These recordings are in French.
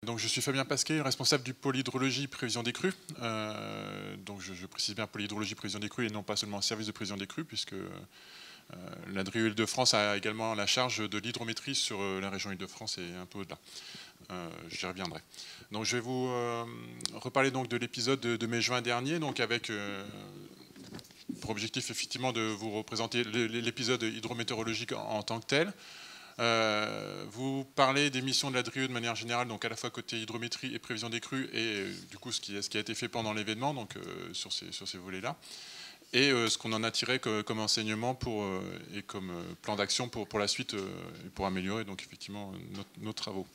Donc je suis Fabien Pasquet, responsable du pôle hydrologie prévision des crues. Donc je précise bien pôle hydrologie prévision des crues et non pas seulement un service de prévision des crues, puisque la DRIE Île-de-France a également la charge de l'hydrométrie sur la région Île-de-France et un peu au-delà. J'y reviendrai. Donc je vais vous reparler donc de l'épisode de mai-juin dernier, donc avec pour objectif effectivement de vous représenter l'épisode hydrométéorologique en tant que tel. Vous parlez des missions de la DRIE de manière générale, donc à la fois côté hydrométrie et prévision des crues, et du coup ce qui a été fait pendant l'événement, donc sur ces volets-là, et ce qu'on en a tiré comme enseignement et comme plan d'action pour la suite, pour améliorer donc effectivement nos travaux.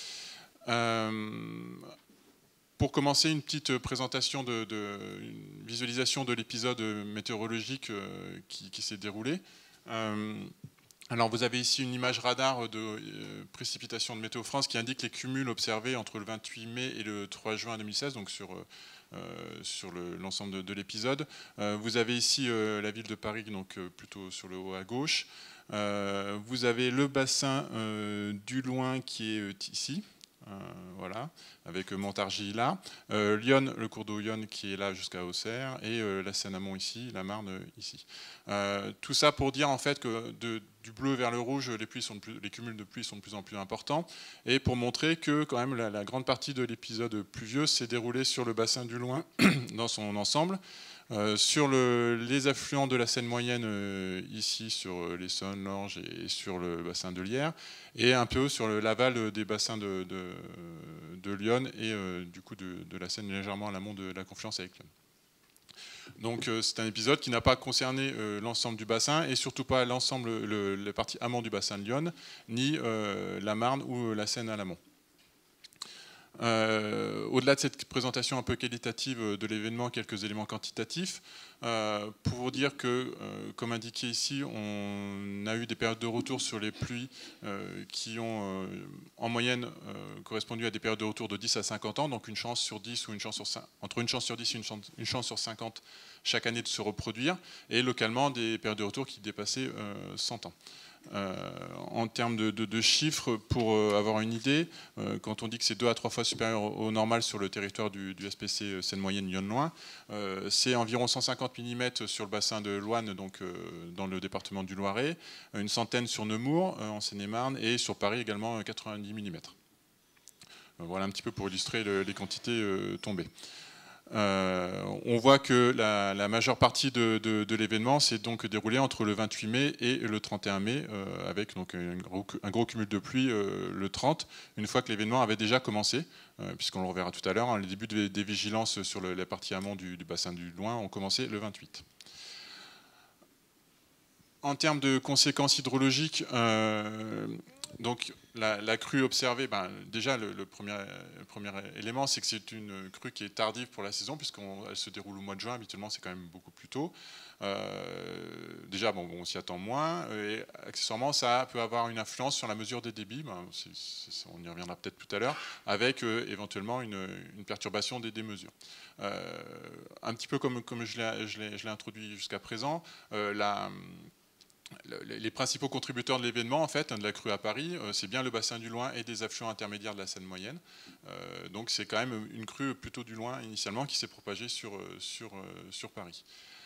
Pour commencer, une petite présentation une visualisation de l'épisode météorologique qui s'est déroulé. Alors vous avez ici une image radar de précipitation de Météo France qui indique les cumuls observés entre le 28 mai et le 3 juin 2016, donc sur l'ensemble de l'épisode. Vous avez ici la ville de Paris, donc plutôt sur le haut à gauche. Vous avez le bassin du Loing qui est ici. Voilà, avec Montargis là, Lyon, le cours d'eau Lyon qui est là jusqu'à Auxerre, et la Seine-Amont ici, la Marne ici. Tout ça pour dire en fait que du bleu vers le rouge, les cumuls de pluie sont de plus en plus importants, et pour montrer que quand même la grande partie de l'épisode pluvieux s'est déroulée sur le bassin du Loing dans son ensemble. Sur les affluents de la Seine moyenne, ici sur l'Essonne, l'Orge et sur le bassin de Lierre, et un peu sur l'aval des bassins de Lyon et du coup de la Seine légèrement à l'amont de la confluence avec Lyon. Donc c'est un épisode qui n'a pas concerné l'ensemble du bassin et surtout pas l'ensemble, la partie amont du bassin de Lyon, ni la Marne ou la Seine à l'amont. Au-delà de cette présentation un peu qualitative de l'événement, quelques éléments quantitatifs, pour vous dire que, comme indiqué ici, on a eu des périodes de retour sur les pluies qui ont en moyenne correspondu à des périodes de retour de 10 à 50 ans, donc une chance sur 10 ou entre une chance sur 10 et une chance sur 50 chaque année de se reproduire, et localement des périodes de retour qui dépassaient 100 ans. En termes de chiffres, pour avoir une idée, quand on dit que c'est 2 à 3 fois supérieur au normal sur le territoire du SPC Seine-Moyenne Lyon-Loing, c'est environ 150 mm sur le bassin de Loanne, donc dans le département du Loiret, une centaine sur Nemours en Seine-et-Marne, et sur Paris également 90 mm. Voilà un petit peu pour illustrer les quantités tombées. On voit que la majeure partie de l'événement s'est donc déroulée entre le 28 mai et le 31 mai, avec donc un gros cumul de pluie le 30, une fois que l'événement avait déjà commencé, puisqu'on le reverra tout à l'heure, hein, les débuts des vigilances sur la partie amont du bassin du Loing ont commencé le 28. En termes de conséquences hydrologiques, donc la crue observée, déjà le premier élément, c'est que c'est une crue qui est tardive pour la saison, puisqu'elle se déroule au mois de juin, habituellement c'est quand même beaucoup plus tôt. Déjà, on s'y attend moins, et accessoirement ça peut avoir une influence sur la mesure des débits, on y reviendra peut-être tout à l'heure, avec éventuellement une perturbation des mesures. Un petit peu comme je l'ai introduit jusqu'à présent, les principaux contributeurs de l'événement, en fait, de la crue à Paris, c'est bien le bassin du Loing et des affluents intermédiaires de la Seine moyenne. Donc c'est quand même une crue plutôt du Loing initialement qui s'est propagée sur Paris.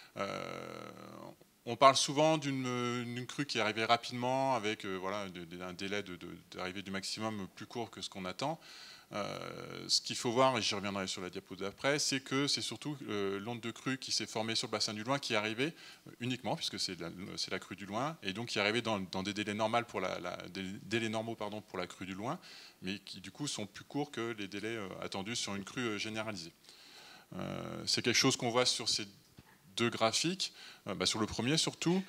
On parle souvent d'une crue qui est arrivée rapidement avec un délai d'arrivée du maximum plus court que ce qu'on attend. Ce qu'il faut voir, et j'y reviendrai sur la diapo d'après, c'est que c'est surtout l'onde de crue qui s'est formée sur le bassin du Loing qui est arrivée uniquement, puisque c'est la crue du Loing, et donc qui est arrivée dans des délais normaux pour la crue du Loing, mais qui du coup sont plus courts que les délais attendus sur une crue généralisée. C'est quelque chose qu'on voit sur ces deux graphiques, sur le premier surtout,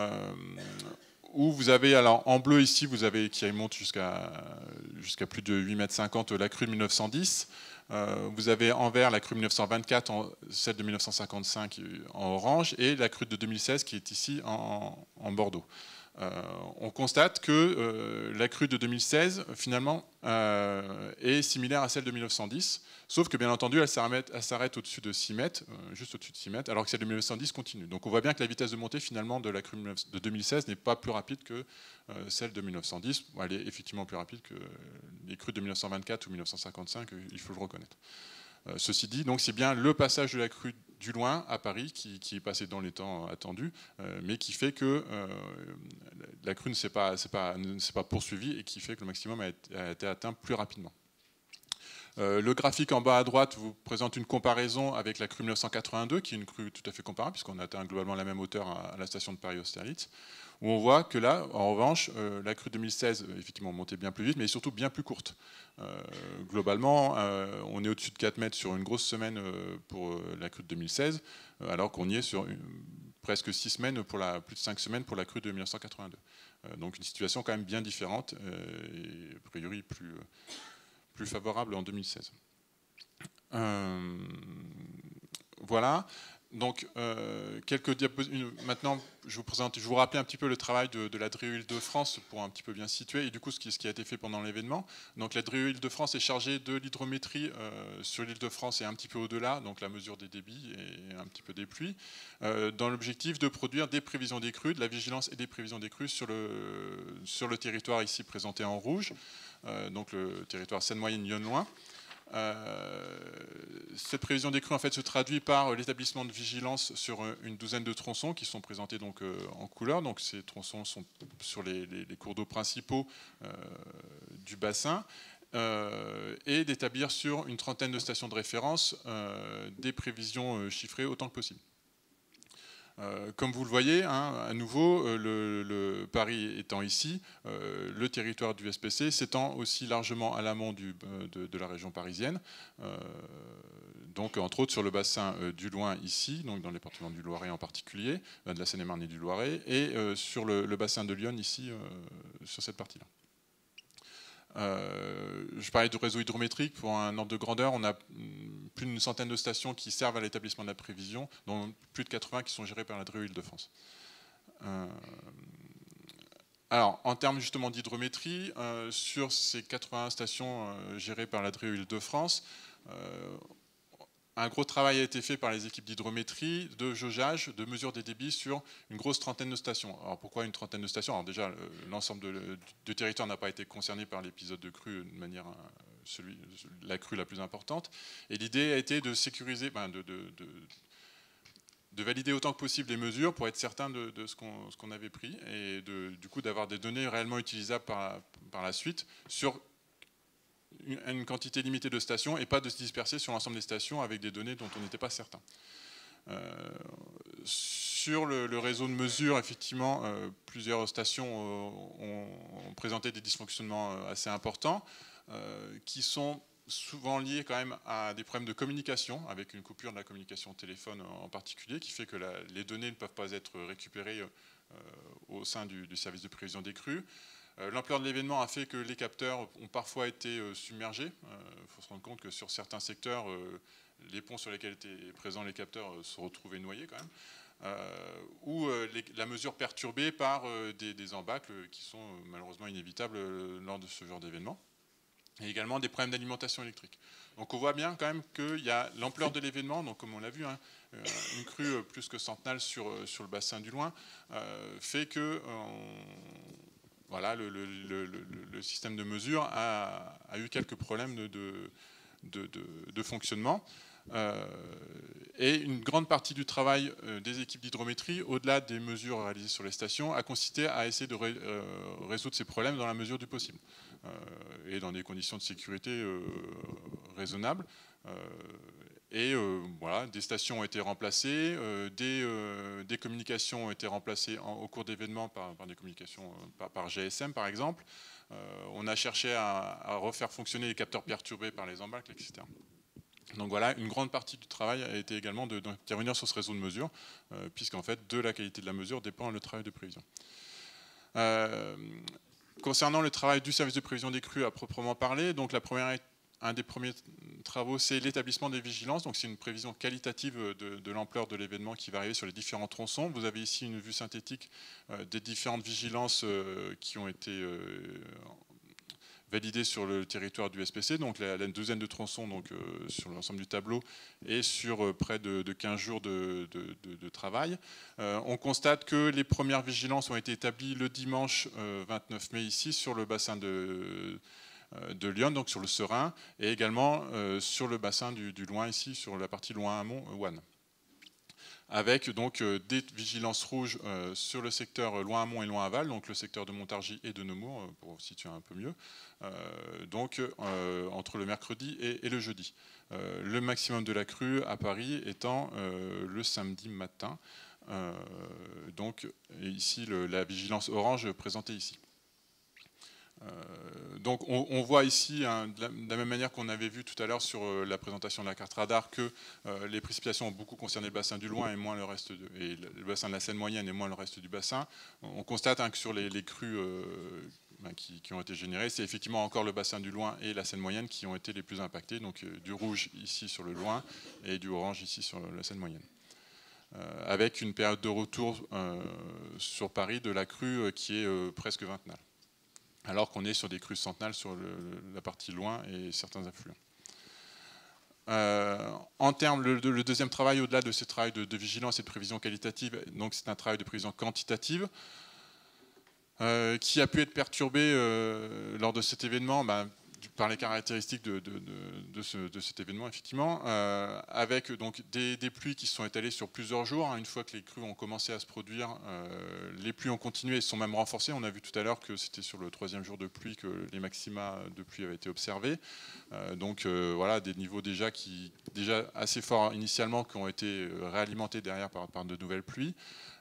où vous avez, alors en bleu ici, vous avez qui remonte jusqu'à plus de 8,50 m la crue de 1910. Vous avez en vert la crue de 1924, celle de 1955 en orange, et la crue de 2016 qui est ici en bordeaux. on constate que la crue de 2016, finalement, est similaire à celle de 1910, sauf que, bien entendu, elle s'arrête au-dessus de 6 mètres, juste au-dessus de 6 mètres, alors que celle de 1910 continue. Donc on voit bien que la vitesse de montée, finalement, de la crue de 2016 n'est pas plus rapide que celle de 1910. Bon, elle est effectivement plus rapide que les crues de 1924 ou 1955, il faut le reconnaître. Ceci dit, donc c'est bien le passage de la crue du Loing à Paris qui est passé dans les temps attendus, mais qui fait que la crue ne s'est pas poursuivie et qui fait que le maximum a été atteint plus rapidement. Le graphique en bas à droite vous présente une comparaison avec la crue 1982, qui est une crue tout à fait comparable, puisqu'on a atteint globalement la même hauteur à la station de Paris-Austerlitz, où on voit que là, en revanche, la crue 2016, effectivement, montait bien plus vite, mais surtout bien plus courte. Globalement, on est au-dessus de 4 mètres sur une grosse semaine pour la crue de 2016, alors qu'on y est sur presque 6 semaines, plus de 5 semaines pour la crue de 1982. Donc une situation quand même bien différente, et a priori plus favorable en 2016. Voilà. Donc, quelques diapositives. Maintenant, je vous rappelle un petit peu le travail de la DREO Île-de-France pour un petit peu bien situer, et du coup, ce qui a été fait pendant l'événement. Donc, la DREO Île-de-France est chargée de l'hydrométrie sur l'Île-de-France et un petit peu au-delà, donc la mesure des débits et un petit peu des pluies, dans l'objectif de produire des prévisions des crues, de la vigilance et des prévisions des crues sur le territoire ici présenté en rouge, donc le territoire Seine-Moyenne-Yonne-Loing. Cette prévision des crues en fait, se traduit par l'établissement de vigilance sur une douzaine de tronçons qui sont présentés donc, en couleur. Donc, ces tronçons sont sur les cours d'eau principaux du bassin et d'établir sur une trentaine de stations de référence des prévisions chiffrées autant que possible. Comme vous le voyez, hein, à nouveau, Paris étant ici, le territoire du SPC s'étend aussi largement à l'amont de la région parisienne, donc entre autres sur le bassin du Loing ici, donc dans le département du Loiret en particulier, de la Seine-et-Marne et du Loiret, et sur le bassin de Lyon ici, sur cette partie-là. Je parlais du réseau hydrométrique. Pour un ordre de grandeur, on a plus d'une centaine de stations qui servent à l'établissement de la prévision, dont plus de 80 qui sont gérées par la DREO Île-de-France. Alors, en termes justement d'hydrométrie, sur ces 80 stations gérées par la DREO Île-de-France, un gros travail a été fait par les équipes d'hydrométrie, de jaugeage, de mesure des débits sur une grosse trentaine de stations. Alors pourquoi une trentaine de stations? Alors déjà, l'ensemble du territoire n'a pas été concerné par l'épisode de crue de manière la crue la plus importante. Et l'idée a été de sécuriser, de valider autant que possible les mesures pour être certain de ce qu'on avait pris et du coup d'avoir des données réellement utilisables par la suite sur une quantité limitée de stations et pas de se disperser sur l'ensemble des stations avec des données dont on n'était pas certain. Sur le réseau de mesure, effectivement, plusieurs stations ont présenté des dysfonctionnements assez importants qui sont souvent liés quand même à des problèmes de communication, avec une coupure de la communication au téléphone en particulier, qui fait que les données ne peuvent pas être récupérées au sein du service de prévision des crues. L'ampleur de l'événement a fait que les capteurs ont parfois été submergés. Il faut se rendre compte que sur certains secteurs, les ponts sur lesquels étaient présents les capteurs se retrouvaient noyés quand même. Ou la mesure perturbée par des embâcles qui sont malheureusement inévitables lors de ce genre d'événement. Et également des problèmes d'alimentation électrique. Donc on voit bien quand même qu'il y a l'ampleur de l'événement, donc comme on l'a vu, hein, une crue plus que centenale sur le bassin du Loing, fait que voilà, le système de mesure a eu quelques problèmes de fonctionnement. Et une grande partie du travail des équipes d'hydrométrie, au-delà des mesures réalisées sur les stations, a consisté à essayer de résoudre ces problèmes dans la mesure du possible et dans des conditions de sécurité raisonnables. Voilà, des stations ont été remplacées, des communications ont été remplacées au cours d'événements par des communications par GSM par exemple. On a cherché à refaire fonctionner les capteurs perturbés par les embâcles, etc. Donc voilà, une grande partie du travail a été également d'intervenir sur ce réseau de mesure, puisqu'en fait, de la qualité de la mesure dépend le travail de prévision. Concernant le travail du service de prévision des crues à proprement parler, donc un des premiers travaux, c'est l'établissement des vigilances. Donc c'est une prévision qualitative de l'ampleur de l'événement qui va arriver sur les différents tronçons. Vous avez ici une vue synthétique des différentes vigilances qui ont été validées sur le territoire du SPC, donc la douzaine de tronçons donc, sur l'ensemble du tableau et sur près de 15 jours de travail. On constate que les premières vigilances ont été établies le dimanche 29 mai ici sur le bassin de Lyon, donc sur le Serein, et également sur le bassin du Loing ici, sur la partie Loing-Amont-Ouanne. Avec donc des vigilances rouges sur le secteur Loing-Amont et Loing-Aval, donc le secteur de Montargis et de Nemours, pour situer un peu mieux, donc entre le mercredi et le jeudi. Le maximum de la crue à Paris étant le samedi matin, donc ici la vigilance orange présentée ici. Donc on voit ici, de la même manière qu'on avait vu tout à l'heure sur la présentation de la carte radar, que les précipitations ont beaucoup concerné le bassin du Loing et moins le reste et le bassin de la Seine moyenne et moins le reste du bassin. On constate que sur les crues qui ont été générées, c'est effectivement encore le bassin du Loing et la Seine moyenne qui ont été les plus impactés, donc du rouge ici sur le Loing et du orange ici sur la Seine moyenne. Avec une période de retour sur Paris de la crue qui est presque vingtenale, alors qu'on est sur des crues centenales sur la partie loin et certains affluents. En termes, le deuxième travail, au-delà de ce travail de vigilance et de prévision qualitative, donc c'est un travail de prévision quantitative qui a pu être perturbé lors de cet événement par les caractéristiques de cet événement, effectivement, avec donc des pluies qui se sont étalées sur plusieurs jours. Une fois que les crues ont commencé à se produire, les pluies ont continué et se sont même renforcées. On a vu tout à l'heure que c'était sur le 3e jour de pluie que les maxima de pluie avaient été observés. Donc voilà, des niveaux déjà assez forts initialement qui ont été réalimentés derrière par de nouvelles pluies.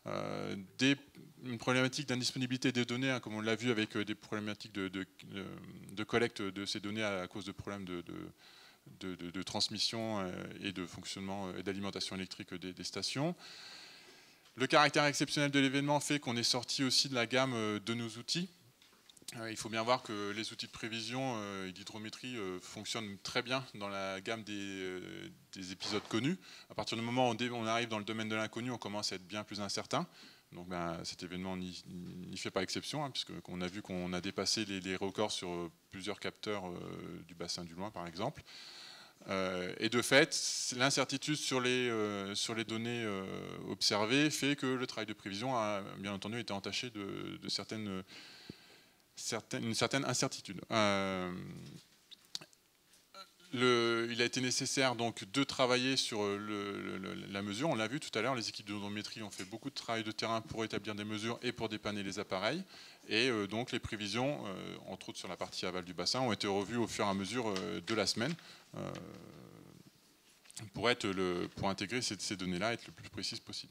Une problématique d'indisponibilité des données, comme on l'a vu avec des problématiques de collecte de ces données à cause de problèmes de transmission et de fonctionnement et d'alimentation électrique des stations. Le caractère exceptionnel de l'événement fait qu'on est sorti aussi de la gamme de nos outils. Il faut bien voir que les outils de prévision et d'hydrométrie fonctionnent très bien dans la gamme des épisodes connus. À partir du moment où on arrive dans le domaine de l'inconnu, on commence à être bien plus incertain. Donc cet événement n'y fait pas exception, puisqu'on a vu qu'on a dépassé les records sur plusieurs capteurs du bassin du Loing, par exemple. Et de fait, l'incertitude sur les données observées fait que le travail de prévision a bien entendu été entaché de une certaine incertitude. Il a été nécessaire donc de travailler sur la mesure. On l'a vu tout à l'heure, les équipes de dendrométrie ont fait beaucoup de travail de terrain pour établir des mesures et pour dépanner les appareils. Et donc les prévisions, entre autres sur la partie aval du bassin, ont été revues au fur et à mesure de la semaine pour intégrer ces données-là et être le plus précises possible.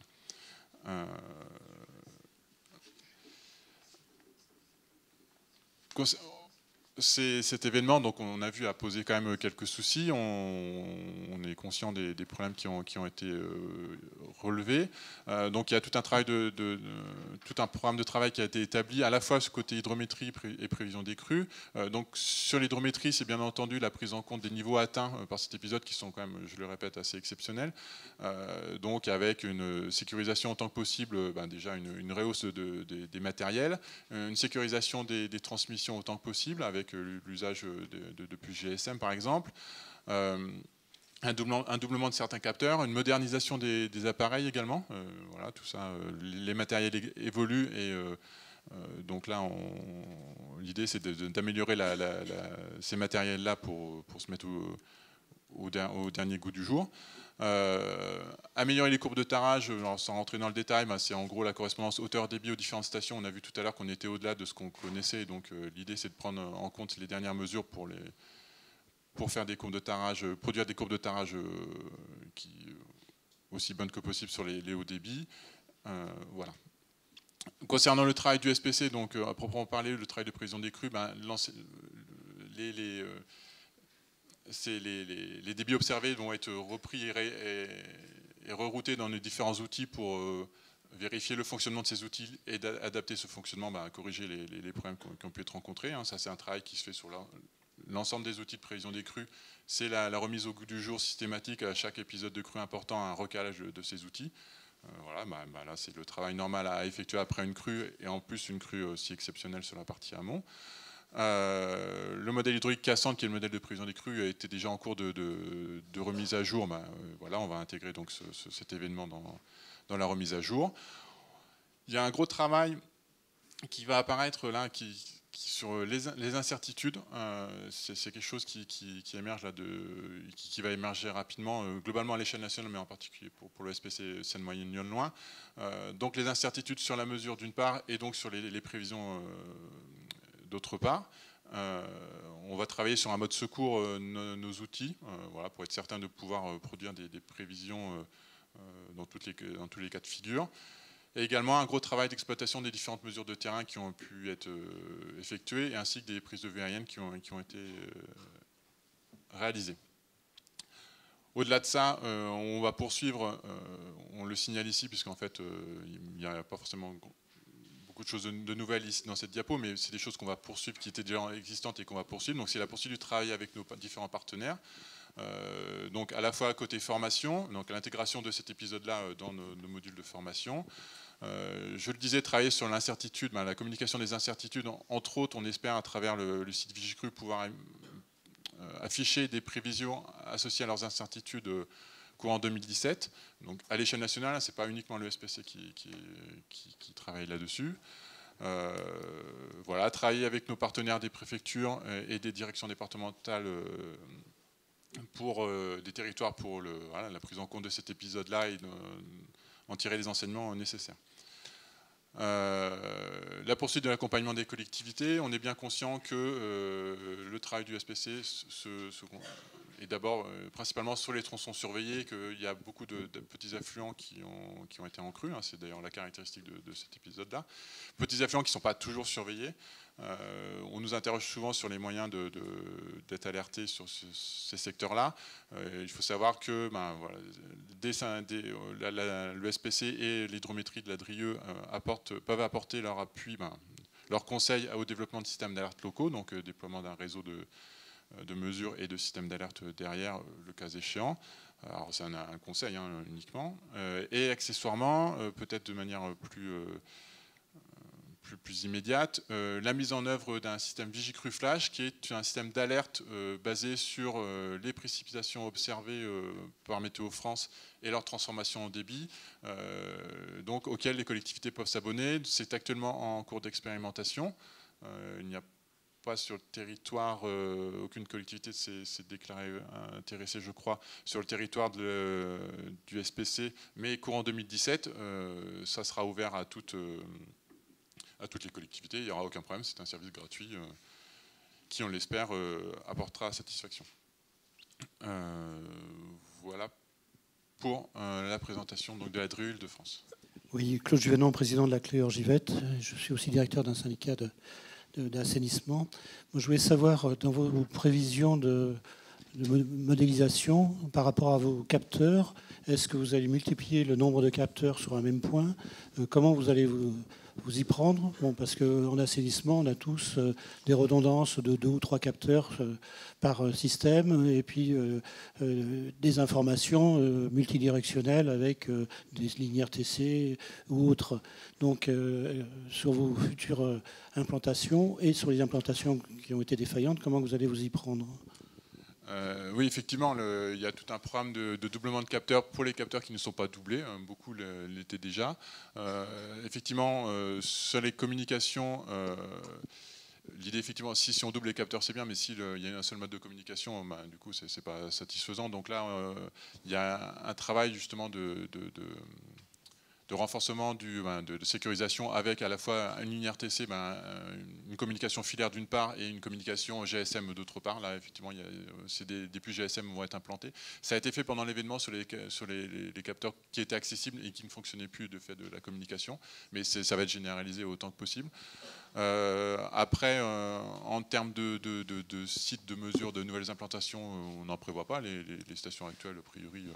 Cet événement, donc on a vu, a posé quand même quelques soucis. On est conscient des problèmes qui ont été relevés. Donc il y a tout un travail tout un programme de travail qui a été établi à la fois ce côté hydrométrie et prévision des crues. Donc sur l'hydrométrie, c'est bien entendu la prise en compte des niveaux atteints par cet épisode qui sont quand même, je le répète, assez exceptionnels. Donc avec une sécurisation autant que possible, déjà une rehausse des matériels, une sécurisation des transmissions autant que possible avec l'usage de puces GSM par exemple, un doublement de certains capteurs, une modernisation des appareils également. Voilà, tout ça, les matériels évoluent et donc là, l'idée c'est d'améliorer ces matériels-là pour se mettre au dernier goût du jour. Améliorer les courbes de tarage, sans rentrer dans le détail, c'est en gros la correspondance hauteur-débit aux différentes stations. On a vu tout à l'heure qu'on était au-delà de ce qu'on connaissait, donc l'idée c'est de prendre en compte les dernières mesures pour faire des courbes de tarage, produire des courbes de tarage aussi bonnes que possible sur les hauts débits. Voilà. Concernant le travail du SPC, donc à proprement parler, le travail de prévision des crues, les débits observés vont être repris et reroutés dans les différents outils pour vérifier le fonctionnement de ces outils et adapter ce fonctionnement à corriger les problèmes qui ont pu être rencontrés. Ça, c'est un travail qui se fait sur l'ensemble des outils de prévision des crues, c'est la remise au goût du jour systématique à chaque épisode de crue important, un recalage de ces outils. Voilà, là c'est le travail normal à effectuer après une crue, et en plus une crue aussi exceptionnelle sur la partie amont. Le modèle hydraulique Cassandre, qui est le modèle de prévision des crues, était déjà en cours de remise à jour. Voilà, on va intégrer donc cet événement dans la remise à jour. Il y a un gros travail qui va apparaître là, sur les incertitudes. C'est quelque chose qui émerge là, qui va émerger rapidement, globalement à l'échelle nationale, mais en particulier pour le SPC Seine-Moyenne-Lyon-Loing. Donc les incertitudes sur la mesure d'une part, et donc sur les prévisions d'autre part. On va travailler sur un mode secours nos outils, voilà, pour être certain de pouvoir produire des prévisions dans tous les cas de figure. Et également un gros travail d'exploitation des différentes mesures de terrain qui ont pu être effectuées, ainsi que des prises de vue aériennes qui ont été réalisées. Au-delà de ça, on va poursuivre, on le signale ici, puisqu'en fait, il n'y a pas forcément beaucoup de choses de nouvelles ici dans cette diapo, mais c'est des choses qu'on va poursuivre, qui étaient déjà existantes et qu'on va poursuivre. Donc c'est la poursuite du travail avec nos différents partenaires. Donc à la fois côté formation, donc l'intégration de cet épisode-là dans nos modules de formation. Je le disais, travailler sur l'incertitude, la communication des incertitudes, entre autres, on espère à travers le site Vigicru pouvoir afficher des prévisions associées à leurs incertitudes courant 2017. Donc à l'échelle nationale, ce n'est pas uniquement le SPC qui travaille là-dessus. Voilà, travailler avec nos partenaires des préfectures et des directions départementales pour des territoires pour la prise en compte de cet épisode-là et en tirer les enseignements nécessaires. La poursuite de l'accompagnement des collectivités, on est bien conscient que le travail du SPC est d'abord principalement sur les tronçons surveillés, qu'il y a beaucoup de petits affluents qui ont été en crue, hein, c'est d'ailleurs la caractéristique de cet épisode-là. Petits affluents qui ne sont pas toujours surveillés. On nous interroge souvent sur les moyens d'être alertés sur ces secteurs-là. Il faut savoir que voilà, le SPC et l'hydrométrie de la DRIE peuvent apporter leur appui, leur conseil au développement de systèmes d'alerte locaux, donc déploiement d'un réseau de mesures et de systèmes d'alerte derrière, le cas échéant. Alors c'est un conseil uniquement. Et accessoirement, peut-être de manière plus immédiate, la mise en œuvre d'un système Vigicru Flash, qui est un système d'alerte basé sur les précipitations observées par Météo France et leur transformation en débit, donc auquel les collectivités peuvent s'abonner. C'est actuellement en cours d'expérimentation. Il n'y a pas sur le territoire, aucune collectivité s'est déclarée intéressée, je crois, sur le territoire du SPC, mais courant 2017, ça sera ouvert à toutes les collectivités, il n'y aura aucun problème, c'est un service gratuit qui, on l'espère, apportera satisfaction. Voilà pour la présentation donc, de la DRUL de France. Oui, Claude Juvenon, président de la CLEUR Givette. Je suis aussi directeur d'un syndicat d'assainissement. Moi, je voulais savoir, dans vos prévisions de modélisation par rapport à vos capteurs, est-ce que vous allez multiplier le nombre de capteurs sur un même point? Comment vous allez vous y prendre? Bon, parce qu'en assainissement, on a tous des redondances de 2 ou 3 capteurs par système, et puis des informations multidirectionnelles avec des lignes RTC ou autres. Donc, sur vos futures implantations et sur les implantations qui ont été défaillantes, comment vous allez vous y prendre? Oui, effectivement, il y a tout un programme de doublement de capteurs pour les capteurs qui ne sont pas doublés. Beaucoup l'étaient déjà. Effectivement, sur les communications, l'idée, effectivement, si on double les capteurs, c'est bien, mais s'il y a un seul mode de communication, du coup, c'est pas satisfaisant. Donc là, il y a un travail justement de renforcement de sécurisation avec à la fois une ligne RTC, une communication filaire d'une part et une communication GSM d'autre part. Là, effectivement, des puces GSM vont être implantées. Ça a été fait pendant l'événement sur les capteurs qui étaient accessibles et qui ne fonctionnaient plus de fait de la communication, mais ça va être généralisé autant que possible. Après, en termes de sites de mesure de nouvelles implantations, on n'en prévoit pas. Les stations actuelles, a priori,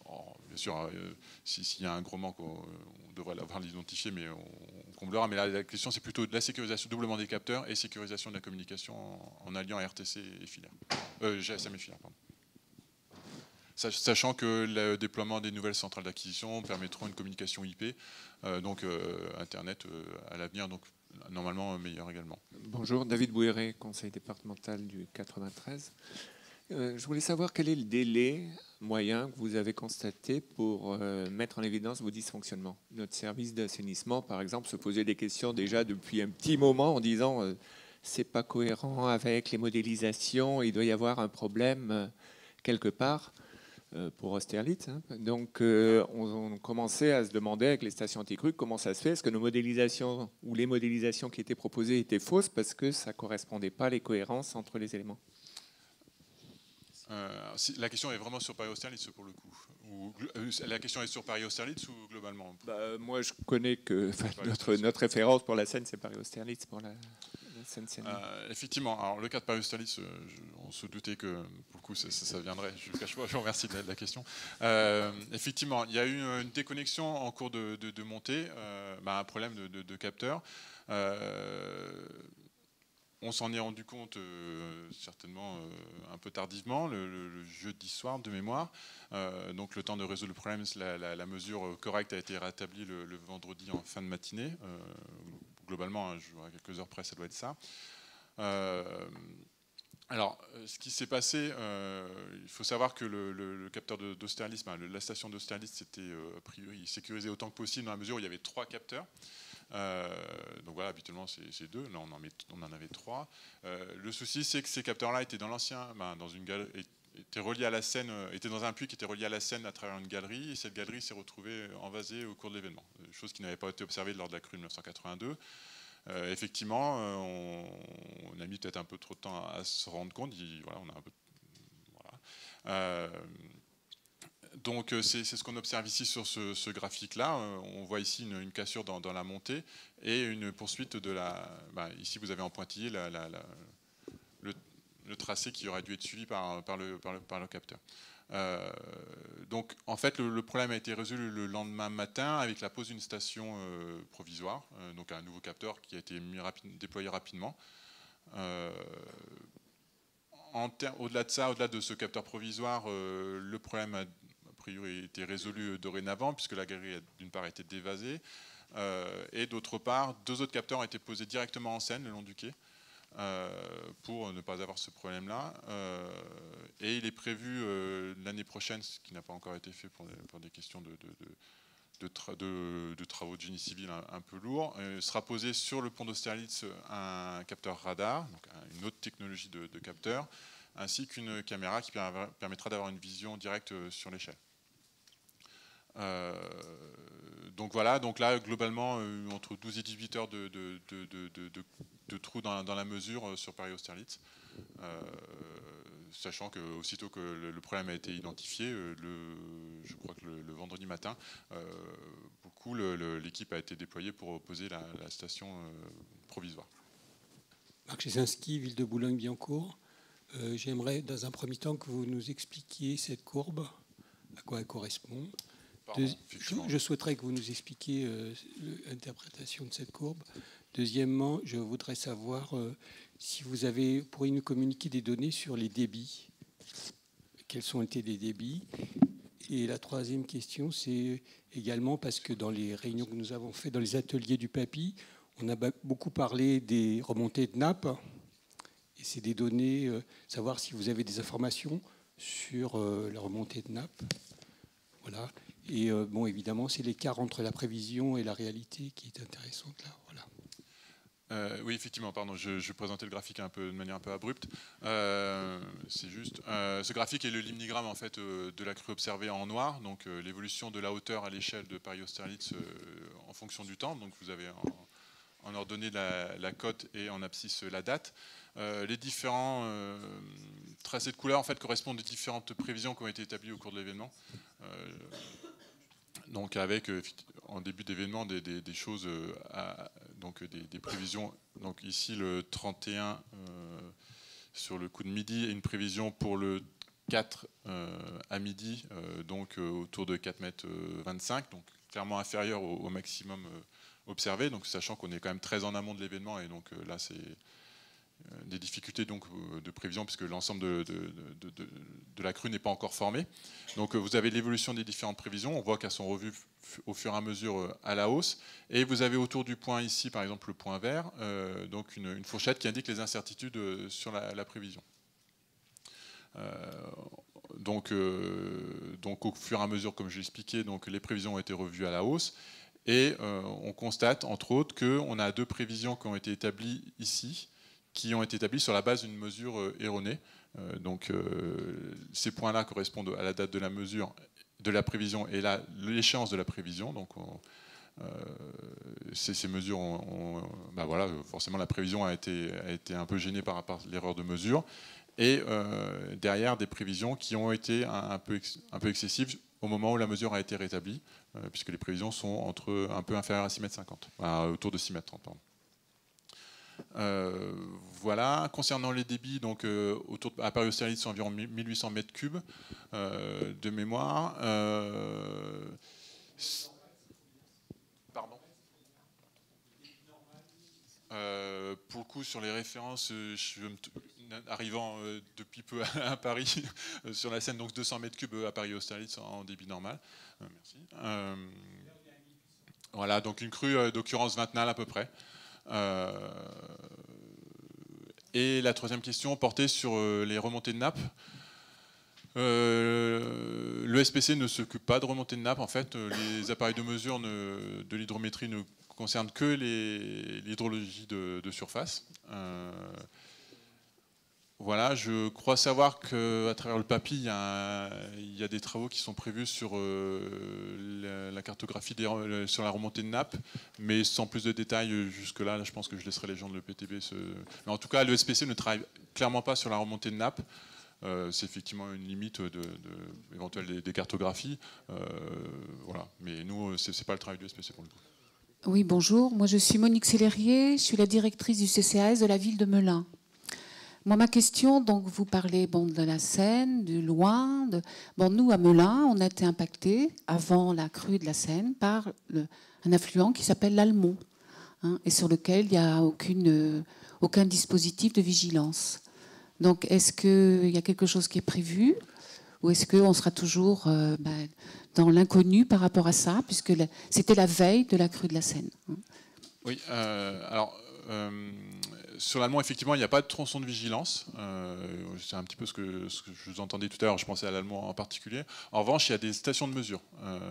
bien sûr, s'il y a un gros manque, on devrait l'avoir l'identifié, mais on comblera. Mais là, la question, c'est plutôt de la sécurisation, doublement des capteurs et sécurisation de la communication en alliant RTC et filaire. GSM et filaire, pardon. Sachant que le déploiement des nouvelles centrales d'acquisition permettront une communication IP, donc Internet à l'avenir, donc normalement meilleur également. Bonjour, David Bouéré, conseil départemental du 93. Je voulais savoir quel est le délai moyen que vous avez constaté pour mettre en évidence vos dysfonctionnements. Notre service d'assainissement, par exemple, se posait des questions déjà depuis un petit moment en disant c'est pas cohérent avec les modélisations, il doit y avoir un problème quelque part. Pour Austerlitz. Donc, on commençait à se demander avec les stations anti-crues comment ça se fait. Est-ce que nos modélisations ou les modélisations qui étaient proposées étaient fausses parce que ça ne correspondait pas à les cohérences entre les éléments? La question est vraiment sur Paris-Austerlitz pour le coup. La question est sur Paris-Austerlitz ou globalement? Moi, je connais que notre référence pour la Seine, c'est Paris-Austerlitz pour la Seine-Saint-Denis. Effectivement. Alors, le cas de Paris-Austerlitz, on se doutait que, pour le coup, ça viendrait. Je vous remercie de la question. Effectivement, il y a eu une déconnexion en cours de montée, un problème de capteur. On s'en est rendu compte certainement un peu tardivement, le jeudi soir de mémoire. Donc le temps de résoudre le problème, la mesure correcte a été rétablie le vendredi en fin de matinée. Globalement, à quelques heures près, ça doit être ça. Alors, ce qui s'est passé, il faut savoir que le capteur d'Austerlitz, la station d'Austerlitz, c'était a priori sécurisé autant que possible dans la mesure où il y avait 3 capteurs. Donc voilà, habituellement c'est 2, là on en avait 3. Le souci, c'est que ces capteurs-là étaient dans l'ancien, dans une galerie, étaient reliés à la Seine, étaient dans un puits qui était relié à la Seine à travers une galerie, et cette galerie s'est retrouvée envasée au cours de l'événement, chose qui n'avait pas été observée lors de la crue de 1982. Effectivement, on a mis peut-être un peu trop de temps à se rendre compte. Voilà, on a un peu, voilà. Donc c'est ce qu'on observe ici sur ce graphique-là. On voit ici une cassure dans la montée et une poursuite de la... ici, vous avez en pointillé le tracé qui aurait dû être suivi par le capteur. Donc en fait, le problème a été résolu le lendemain matin avec la pose d'une station provisoire, donc un nouveau capteur qui a été déployé rapidement. Au-delà de ça, au-delà de ce capteur provisoire, le problème a priori été résolu dorénavant, puisque la galerie d'une part a été dévasée, et d'autre part, 2 autres capteurs ont été posés directement en Seine, le long du quai, pour ne pas avoir ce problème-là. Et il est prévu l'année prochaine, ce qui n'a pas encore été fait pour des questions de travaux de génie civil un peu lourds, sera posé sur le pont d'Austerlitz un capteur radar, donc une autre technologie de capteur, ainsi qu'une caméra qui permettra d'avoir une vision directe sur l'échelle. Donc voilà, donc là globalement entre 12 et 18 heures de trou dans la mesure sur Paris-Austerlitz, sachant que aussitôt que le problème a été identifié, je crois que le vendredi matin, l'équipe a été déployée pour poser la station provisoire. Marc Chesinski, ville de Boulogne-Billancourt. J'aimerais dans un premier temps que vous nous expliquiez cette courbe, à quoi elle correspond. Je souhaiterais que vous nous expliquiez l'interprétation de cette courbe. Deuxièmement, je voudrais savoir si vous pourriez nous communiquer des données sur les débits. Quels ont été les débits? Et la troisième question, c'est également parce que dans les réunions que nous avons faites dans les ateliers du PAPI, on a beaucoup parlé des remontées de nappes. Et c'est des données, savoir si vous avez des informations sur la remontée de nappes. Voilà. Et bon, évidemment, c'est l'écart entre la prévision et la réalité qui est intéressante là. Voilà. Oui, effectivement, pardon, je présentais le graphique de manière un peu abrupte. C'est juste. Ce graphique est le limnigramme en fait de la crue observée en noir, donc l'évolution de la hauteur à l'échelle de Paris-Austerlitz en fonction du temps. Donc vous avez en ordonnée la cote et en abscisse la date. Les différents tracés de couleurs en fait correspondent aux différentes prévisions qui ont été établies au cours de l'événement. Donc avec en début d'événement des choses, donc des prévisions. Donc ici le 31 sur le coup de midi et une prévision pour le 4 à midi, donc autour de 4,25 m, donc clairement inférieur au maximum observé, donc sachant qu'on est quand même très en amont de l'événement, et donc là c'est des difficultés donc, de prévision puisque l'ensemble de la crue n'est pas encore formé. Donc vous avez l'évolution des différentes prévisions, on voit qu'elles sont revues au fur et à mesure à la hausse, et vous avez autour du point ici, par exemple le point vert, donc une fourchette qui indique les incertitudes sur la prévision. Donc au fur et à mesure, comme je l'expliquais, donc les prévisions ont été revues à la hausse, et on constate entre autres qu'on a 2 prévisions qui ont été établies ici, qui ont été établies sur la base d'une mesure erronée. Donc ces points-là correspondent à la date de la mesure, de la prévision, et là l'échéance de la prévision. Donc ces mesures ben voilà, forcément la prévision a été un peu gênée par rapport à l'erreur de mesure, et derrière des prévisions qui ont été un peu excessives au moment où la mesure a été rétablie, puisque les prévisions sont un peu inférieures à 6,50 m, autour de 6,30 m, pardon. Voilà. Concernant les débits, donc à Paris Austerlitz, c'est environ 1800 m3 de mémoire. Pardon. Pour le coup, sur les références, arrivant depuis peu à Paris, sur la Seine, donc 200 m3 à Paris Austerlitz en débit normal. Merci. Voilà, donc une crue d'occurrence vingtenale à peu près. Et la troisième question portait sur les remontées de nappe. Le SPC ne s'occupe pas de remontée de nappe. En fait, les appareils de mesure de l'hydrométrie ne concernent que l'hydrologie de surface. Voilà, je crois savoir qu'à travers le PAPI, il y a des travaux qui sont prévus sur la cartographie sur la remontée de nappe, mais sans plus de détails jusque-là. Là, je pense que je laisserai les gens de l'EPTB. Mais en tout cas, le SPC ne travaille clairement pas sur la remontée de nappe. C'est effectivement une limite éventuelle des cartographies. Voilà. Mais nous, ce n'est pas le travail du SPC pour le coup. Oui, bonjour. Moi, je suis Monique Célérier. Je suis la directrice du CCAS de la ville de Melun. Moi, ma question, donc, vous parlez de la Seine, du Loing. Nous, à Melun, on a été impactés, avant la crue de la Seine, par un affluent qui s'appelle l'Almont, et sur lequel il n'y a aucun dispositif de vigilance. Donc, est-ce qu'il y a quelque chose qui est prévu, ou est-ce qu'on sera toujours dans l'inconnu par rapport à ça, puisque c'était la veille de la crue de la Seine? Oui, alors... sur l'Almont, effectivement, il n'y a pas de tronçon de vigilance. C'est un petit peu ce que je vous entendais tout à l'heure, je pensais à l'Almont en particulier. En revanche, il y a des stations de mesure,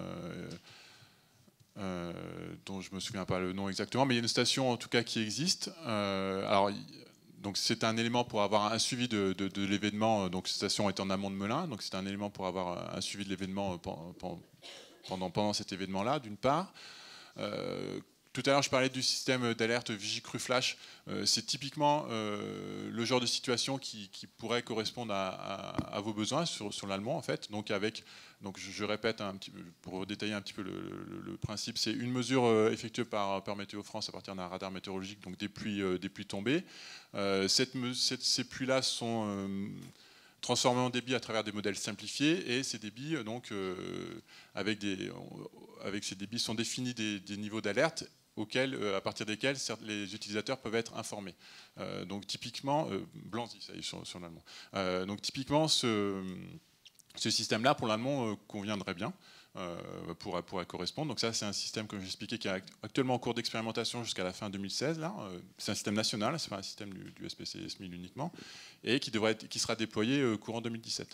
dont je ne me souviens pas le nom exactement, mais il y a une station en tout cas qui existe. Donc c'est un élément pour avoir un suivi de l'événement. Donc cette station est en amont de Melun, donc c'est un élément pour avoir un suivi de l'événement pendant cet événement-là, d'une part. Tout à l'heure, je parlais du système d'alerte Vigicru-Flash. C'est typiquement le genre de situation qui pourrait correspondre à vos besoins sur l'Almont, en fait. Donc, je répète un petit peu, pour détailler un petit peu le principe, c'est une mesure effectuée par Météo France à partir d'un radar météorologique, donc des pluies tombées. Ces pluies-là sont transformés en débit à travers des modèles simplifiés, et ces débits, avec ces débits, sont définis des niveaux d'alerte à partir desquels les utilisateurs peuvent être informés. Donc typiquement, Blanzy, ça y est, sur l'Almont. Donc typiquement, ce système-là, pour l'Almont, conviendrait bien, pourrait correspondre. Donc ça, c'est un système, comme j'expliquais, qui est actuellement en cours d'expérimentation jusqu'à la fin 2016. C'est un système national, c'est pas un système du SPC et SMIL uniquement, et qui sera déployé courant 2017.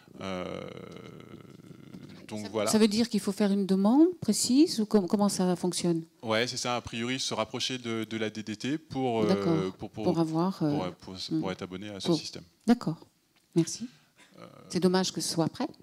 Donc, voilà. Ça veut dire qu'il faut faire une demande précise, ou comment ça fonctionne? Ouais, c'est ça. A priori, se rapprocher de la DDT pour être abonné à ce système. D'accord. Merci. C'est dommage que ce soit après.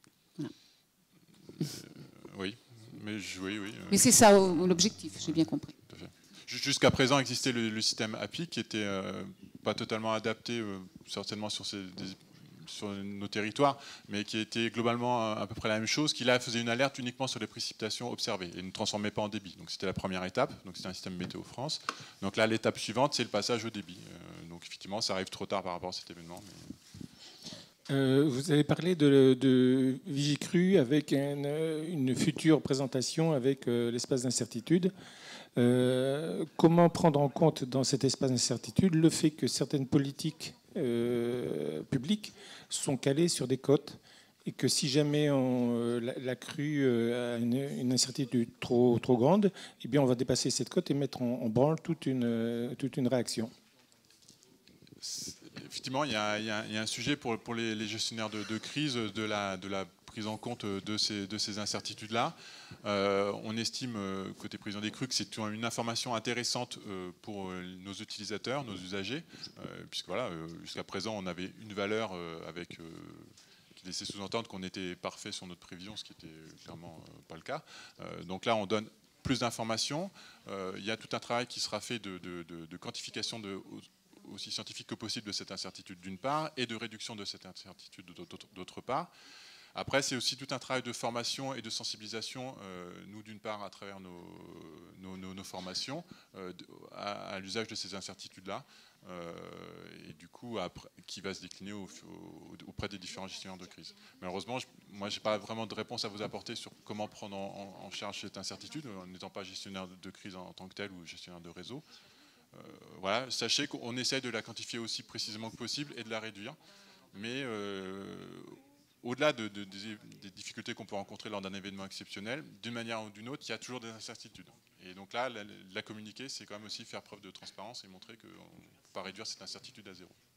Oui. Oui. Mais c'est ça l'objectif, j'ai bien compris. Tout à fait. Jusqu'à présent existait le système API qui était pas totalement adapté, certainement sur nos territoires, mais qui était globalement à peu près la même chose, qui là faisait une alerte uniquement sur les précipitations observées et ne transformait pas en débit. Donc c'était la première étape, donc c'était un système Météo France. Donc là, l'étape suivante, c'est le passage au débit. Donc effectivement, ça arrive trop tard par rapport à cet événement. Vous avez parlé de Vigicru avec une future présentation avec l'espace d'incertitude. Comment prendre en compte dans cet espace d'incertitude le fait que certaines politiques publiques sont calées sur des cotes et que si jamais la crue a une incertitude trop grande, eh bien on va dépasser cette cote et mettre en branle toute une réaction. Effectivement, il y a un sujet pour les gestionnaires de crise de la prise en compte de ces incertitudes-là. On estime, côté président des crues, que c'est une information intéressante pour nos utilisateurs, nos usagers, puisque voilà, jusqu'à présent, on avait une valeur qui laissait sous-entendre qu'on était parfait sur notre prévision, ce qui n'était clairement pas le cas. Donc là, on donne plus d'informations. Il y a tout un travail qui sera fait de quantification aussi scientifique que possible de cette incertitude d'une part, et de réduction de cette incertitude d'autre part. Après, c'est aussi tout un travail de formation et de sensibilisation, nous d'une part à travers nos formations, à l'usage de ces incertitudes-là, et du coup qui va se décliner auprès des différents gestionnaires de crise. Malheureusement, moi je n'ai pas vraiment de réponse à vous apporter sur comment prendre en charge cette incertitude, en n'étant pas gestionnaire de crise en tant que tel ou gestionnaire de réseau. Voilà, sachez qu'on essaie de la quantifier aussi précisément que possible et de la réduire. Mais au-delà des difficultés qu'on peut rencontrer lors d'un événement exceptionnel, d'une manière ou d'une autre, il y a toujours des incertitudes. Et donc là, la communiquer, c'est quand même aussi faire preuve de transparence et montrer qu'on ne peut pas réduire cette incertitude à zéro.